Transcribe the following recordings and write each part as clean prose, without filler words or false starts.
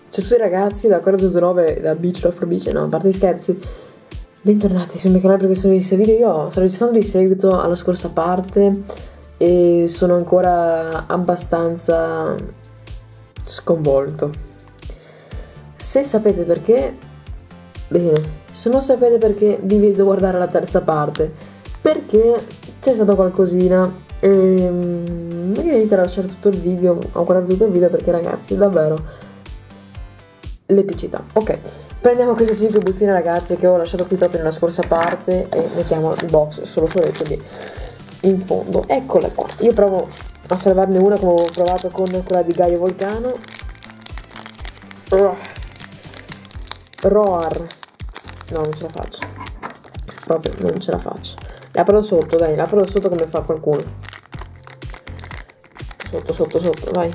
Ciao a tutti ragazzi, da Core09 da Beach Love for Beach, no, a parte gli scherzi, bentornati sul mio canale per questo nuovissimo video. Io sto registrando di seguito alla scorsa parte e sono ancora abbastanza sconvolto. Se sapete perché, bene, se non sapete perché vi vedo guardare la terza parte, perché c'è stato qualcosina e magari inizio a lasciare tutto il video, a guardare tutto il video perché ragazzi, davvero l'epicità. Ok, prendiamo queste 5 bustine ragazzi che ho lasciato qui proprio nella scorsa parte e mettiamo il box solo fuori, quindi in fondo. Eccole qua. Io provo a salvarne una come ho provato con quella di Gaio Volcano. Roar. No, non ce la faccio. Proprio non ce la faccio. Apro sotto, dai, apro sotto come fa qualcuno. Sotto, sotto, sotto, vai.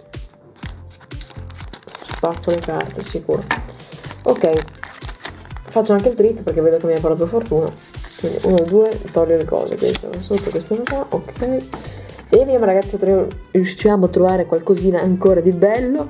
Spacco le carte, sicuro. Ok, faccio anche il trick perché vedo che mi ha portato fortuna. Quindi 1, 2, toglio le cose. Questo sotto, questo qua, ok. E vediamo ragazzi se riusciamo a trovare qualcosina ancora di bello.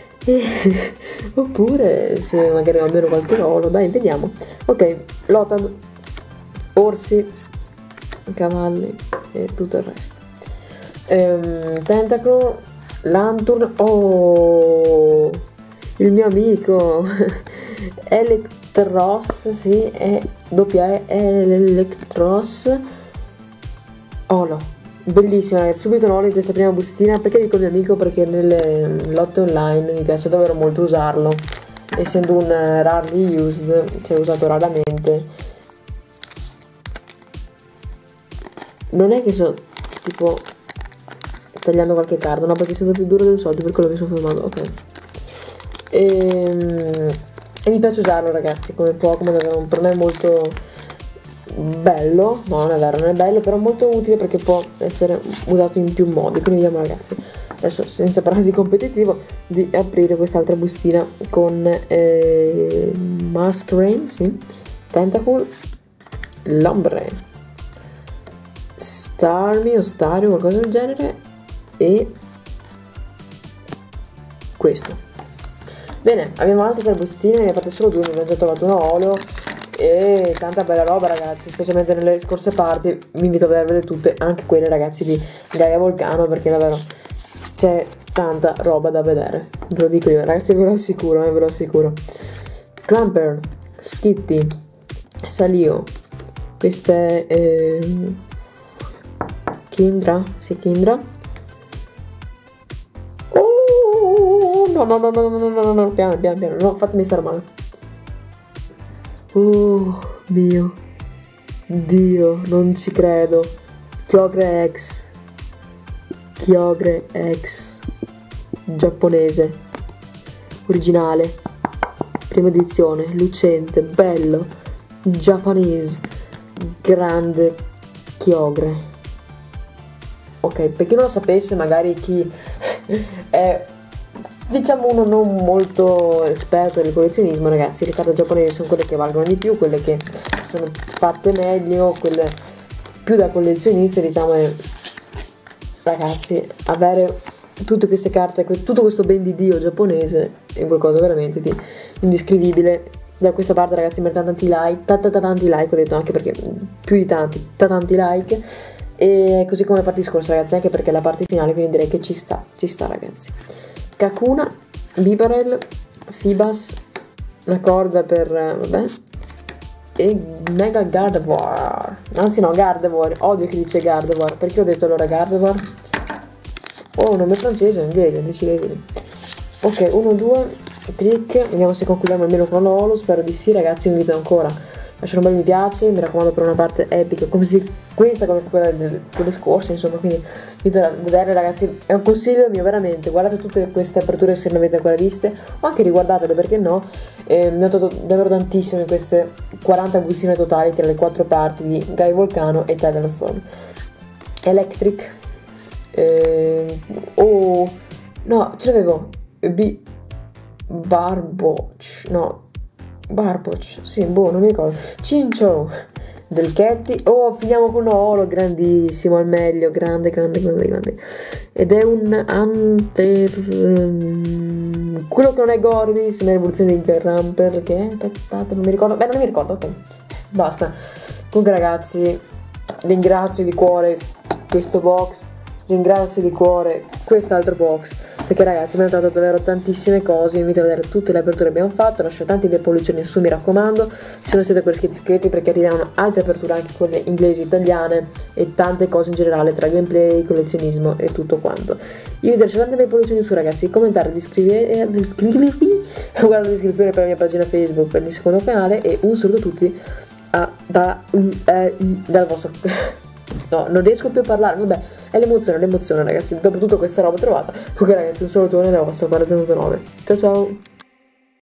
Oppure se magari almeno qualche rolo, dai, vediamo. Ok, Lotad, orsi, cavalli e tutto il resto. Tentacle, Lantern, oh, il mio amico Electros, sì, è doppia Electros. Oh no, bellissima ragazzi, subito l'ho in questa prima bustina. Perché dico il mio amico? Perché nelle lotte online mi piace davvero molto usarlo, essendo un rarely used, cioè usato raramente. Non è che so tipo tagliando qualche carta, no, perché sono più duro del solito, per quello mi sono fermato, ok. E mi piace usarlo ragazzi, come Pokémon, per me è molto bello, no non è vero, non è bello, però molto utile perché può essere usato in più modi. Quindi vediamo ragazzi, adesso senza parlare di competitivo, di aprire quest'altra bustina con Masquerain, sì, Tentacle, Lombre, Starmie o Stario, qualcosa del genere, e questo. Bene, abbiamo altre 3 bustine, ne ho fatte solo 2, mi abbiamo già trovato una oleo e tanta bella roba ragazzi, specialmente nelle scorse parti. Vi invito a vedervele tutte, anche quelle ragazzi di Gaia Volcano, perché davvero c'è tanta roba da vedere, ve lo dico io ragazzi, ve lo assicuro, ve lo assicuro. Clamper, Skitty, Salio, queste Kindra, sì, Kindra. No, no, no, no, no, no, no, no, piano, piano, piano, no, fatemi stare male. Oh mio Dio, non ci credo. Kyogre X, Kyogre X, giapponese, originale, prima edizione, lucente, bello, Japanese, grande Kyogre. Ok, per chi non lo sapesse, magari chi è diciamo uno non molto esperto del collezionismo, ragazzi, le carte giapponesi sono quelle che valgono di più, quelle che sono fatte meglio, quelle più da collezionisti, diciamo. E ragazzi, avere tutte queste carte, tutto questo ben di Dio giapponese è qualcosa veramente di indescrivibile. Da questa parte ragazzi meritano tanti like, tanti like, ho detto, anche perché più di tanti like, e così come le parti scorse ragazzi, anche perché la parte finale, quindi direi che ci sta ragazzi. Kakuna, Bibarel, Fibas, una corda per vabbè, e Mega Gardevoir, anzi no, Gardevoir, odio chi dice Gardevoir, perché ho detto allora Gardevoir? Oh, nome francese o inglese, decidete. Ok, 1, 2, trick, vediamo se concludiamo almeno con l'olo, spero di sì ragazzi, vi invito ancora a lasciare un bel mi piace, mi raccomando, per una parte epica come questa, come quella delle scorse, insomma. Quindi vi invito a vedere ragazzi, è un consiglio mio veramente, guardate tutte queste aperture se non avete ancora viste, o anche riguardatele perché no. Ne ho trovato davvero tantissime in queste 40 bustine totali tra le 4 parti di Gaia Volcano e Tidal Storm. Electric, oh no, ce l'avevo, Barboach, no, Barboach, sì, boh, non mi ricordo. Chinchou, del Ketty. Oh, finiamo con oro, grandissimo, al meglio, grande. Ed è un quello che non è Gorbis, ma è l'evoluzione di Ramper, che aspettate, non mi ricordo, non mi ricordo, ok, basta. Comunque ragazzi, ringrazio di cuore questo box, ringrazio di cuore quest'altro box, perché ragazzi abbiamo trovato davvero tantissime cose. Vi invito a vedere tutte le aperture che abbiamo fatto, lasciate tanti bei pollici su, mi raccomando, se non siete ancora iscritti, perché arriveranno altre aperture, anche quelle inglesi, italiane e tante cose in generale, tra gameplay, collezionismo e tutto quanto. Io vi lascio tanti bei pollici su ragazzi, commentare, iscrivervi, guardate la descrizione per la mia pagina Facebook, per il secondo canale, e un saluto a tutti dal vostro... No, non riesco più a parlare, vabbè, è l'emozione ragazzi, dopo tutta questa roba trovata. Ok ragazzi, un salutone dalla vostra 409. Ciao ciao!